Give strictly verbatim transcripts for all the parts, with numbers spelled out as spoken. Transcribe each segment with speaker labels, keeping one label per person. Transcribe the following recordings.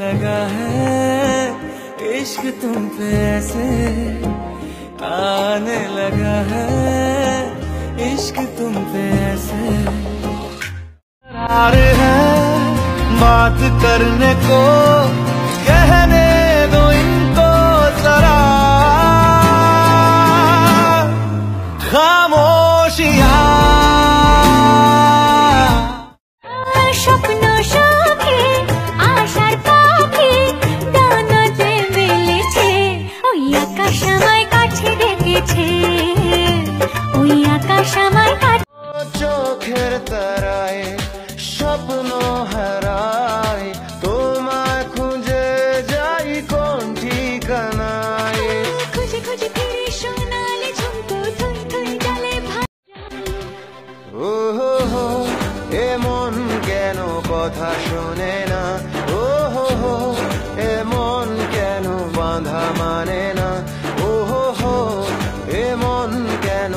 Speaker 1: लगा है इश्क तुम पे ऐसे, आने लगा है इश्क तुम पे ऐसे। यार है बात करने को, कहने दो इनको जरा खामोशियां। চোখের তারায় স্বপ্ন হারায়, তোমায় খুঁজে যাই কোন ঠিকানায়। খুঁজে খুঁজে ফিরে সোনালি ঝুমকো থই থই ডালে ও হো হো, এমন কেন কথা শোনে না, ও হো হো, এমন কেন বাঁধা মানে না, ও হো হো, এমন কেন।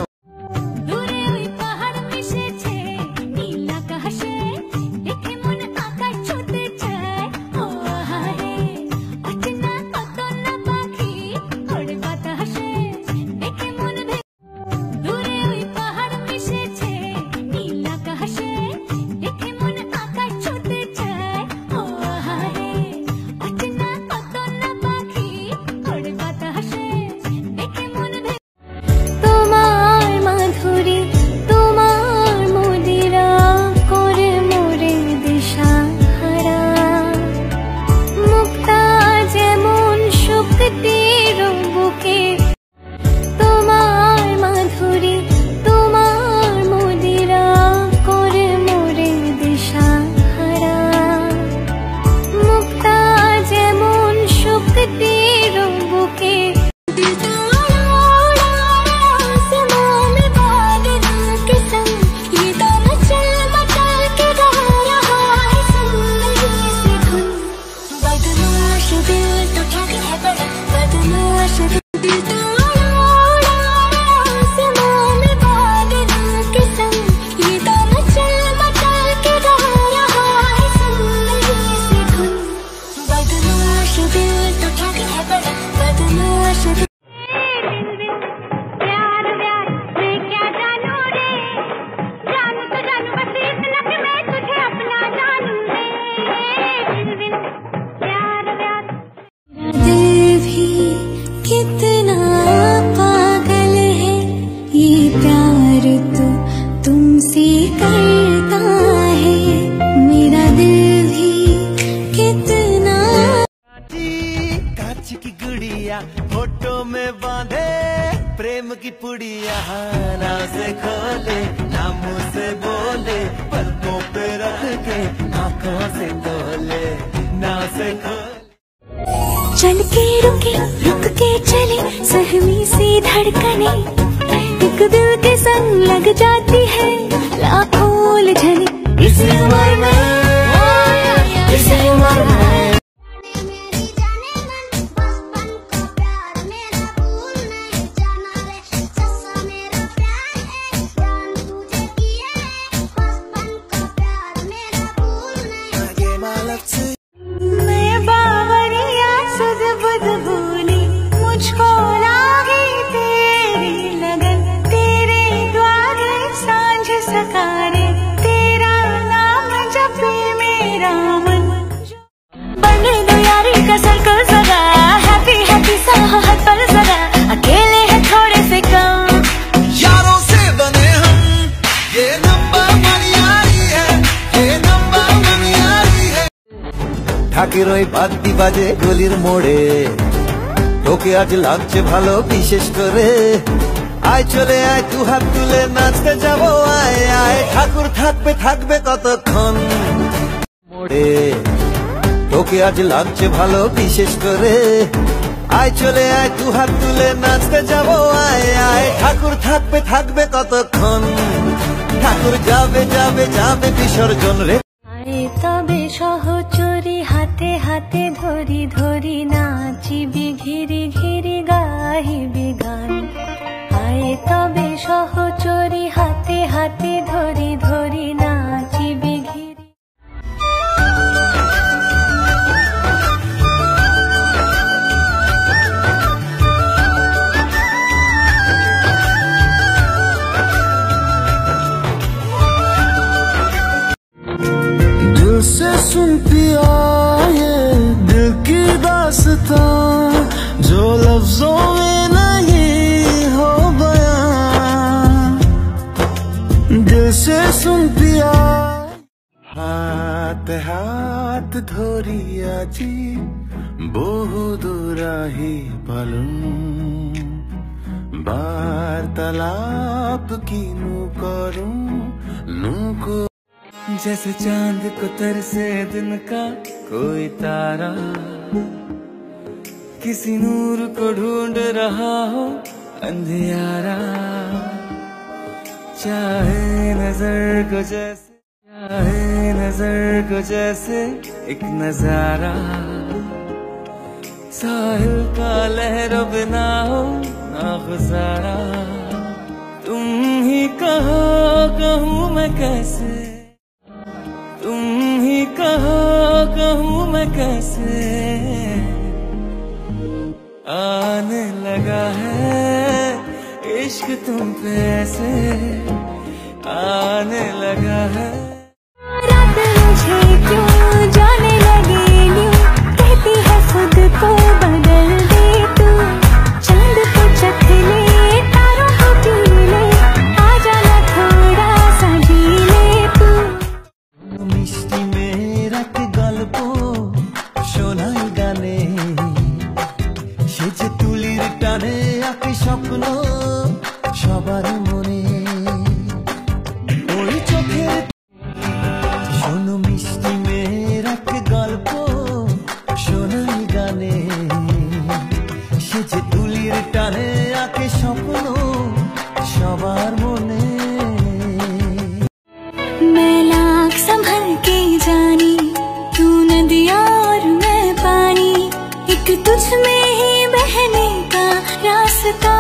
Speaker 1: फोटो में बांधे प्रेम की पुड़िया, नाम से खोले ना मुँह से बोले, पलकों पे रख के आँखों से तोले, ना से खोले।
Speaker 2: चल के रुके रुक के चले सहमी सी धड़कने, एक दिल के संग लग जाती है लाखों उलझने। इस उम्र में इस उम्र में
Speaker 1: ঢাকের ওই বাদ্যি বাজে গলির মোড়ে, তোকে আজ লাগছে ভালো বিশেষ করে। আয় চলে আয় দু হাত তুলে নাচতে যাবো, আয় আয় ঠাকুর থাকবে থাকবে কতক্ষণ মোড়ে, তোকে আজ লাগছে ভালো বিশেষ করে। আয় চলে আয় দু হাত তুলে নাচতে যাবো, আয় আয় ঠাকুর থাকবে থাকবে কতক্ষণ। ঠাকুর যাবে যাবে যাবে বিসর্জন রে।
Speaker 2: তবে সহচরী হাতে হাতে ধরি ধরি নাচিবি ঘিরি ঘিরি গাহিবি গান। আয় তবে সহচরী হাতে হাতে ধরি ধরি নাচিবি ঘিরি।
Speaker 3: सुन पिया ये दिल की दास्तां, जो लफ्जों में नहीं हो बयां, दिल से सुन पिया। हाथ हाथ धोरिया जी बहु दूराही पालूं, वार्तालाप की नू करूं नूको, जैसे चांद को तरसे दिन का कोई तारा, किसी नूर को ढूंढ रहा हो अंधियारा, चाहे नजर को जैसे चाहे नजर को जैसे एक नजारा, साहिल का लहरों बिना हो ना गुजारा, तुम ही कहो कहूँ मैं कैसे, तुम ही कहो कहूँ मैं कैसे, आने लगा है इश्क तुम पे ऐसे, आने लगा है।
Speaker 2: रात मुझे क्यों जाने लगी यूं, कहती है खुद को बदल दे तू, चांद को चख ले तारों को पी ले, आ जाना थोड़ा सा जी ले तू।
Speaker 1: মিষ্টি মেয়ের এক গল্প শোনাই গানে, সে যে তুলির টানে আঁকে স্বপ্ন সবার মনে, ওই চোখের শোনো মিষ্টি মেয়ের এক গল্প শোনাই গানে, সে যে তুলির টানে আঁকে স্বপ্ন সবার মনে।
Speaker 2: मैं लाख संभल के जानी, तू नदिया और मैं पानी, एक तुझ में ही बहने का रास्ता,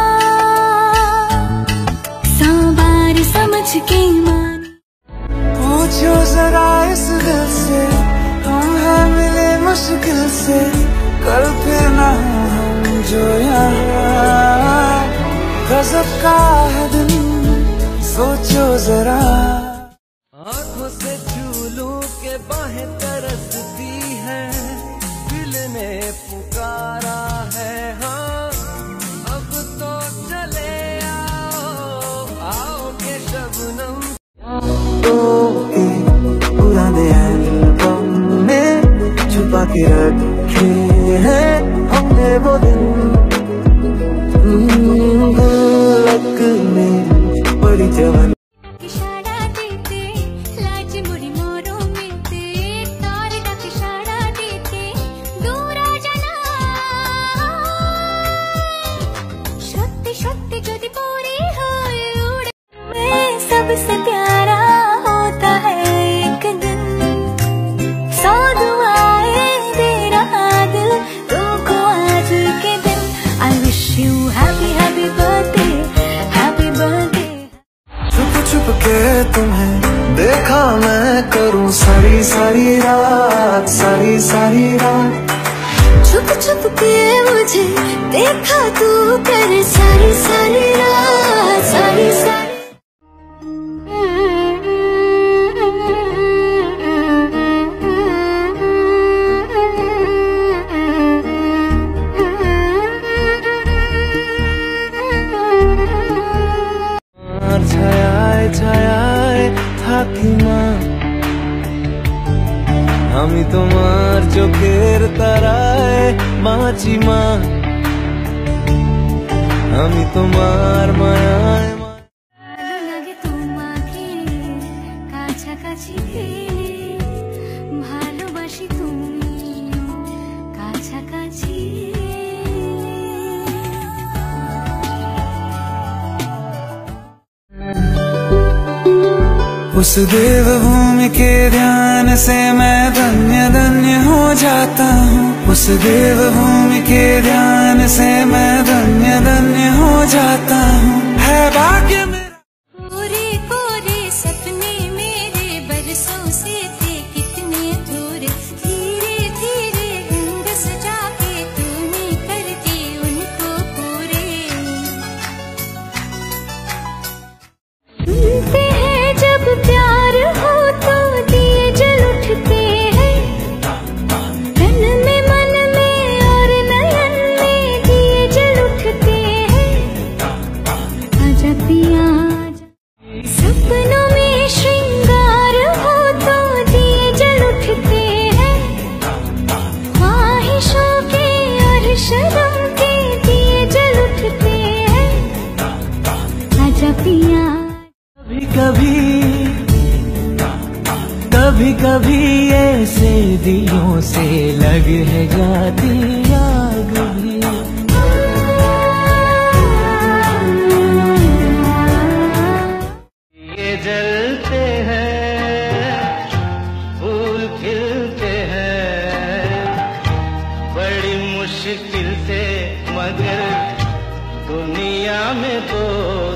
Speaker 2: सौ बार समझ के मानी।
Speaker 3: पूछो जरा इस दिल से, हम हैं मिले मुश्किल से, कल फिर ना हो हम जो यहाँ, गजब का है दिन सोचो जरा। आँखों से झूलू के बाहें तरसती है, दिल ने पुकारा है हाँ, अब तो चले आओ आओ के शबनम। तो पुराने एल्बम में छुपा के रखे हैं हमने वो दिन, गुल्लक में बड़ी जवानी।
Speaker 2: इशारा देते लाज मुड़ी मोरों मिलते, तारे तक इशारा देते दूर आ जाना, सत्य सत्य जदि पूरी हो उड़े में सबसे प्यारा होता है एक दिन, सौ दुआएं दे रहा दिल तुमको आज के दिन। I wish you happy happy birthday, happy birthday।
Speaker 3: छुप छुप के तुम्हें देखा मैं करूं सारी सारी रात, सारी सारी रात,
Speaker 2: छुप छुप के मुझे देखा तू कर सारी सारी रात, सारी सारी।
Speaker 3: ছায়ায় ছায়ায় থাকি মা, আমি তোমার চোখের তারায় বাঁচি মা, আমি তোমার মায়ায়।
Speaker 2: ভালো লাগে তোমাকে কাছাকাছি পেলে, ভালোবাসি তুমি কাছাকাছি।
Speaker 3: उस देवभूमि के ध्यान से मैं धन्य धन्य हो जाता हूँ, उस देवभूमि के ध्यान से मैं धन्य धन्य हो जाता हूँ, है भाग्य मेरा।
Speaker 2: कोरे कोरे सपने मेरे बरसों से थे कितने दूर, धीरे धीरे रंग सजा के तूने कर दी उनको पूरे। सुनते हैं जब प्यार हो तो दिए जल उठते हैं,
Speaker 3: कभी कभी ऐसे दिलों से लग है जाती आग भी। ये जलते हैं, फूल खिलते हैं, बड़ी मुश्किल से, मगर दुनिया में तो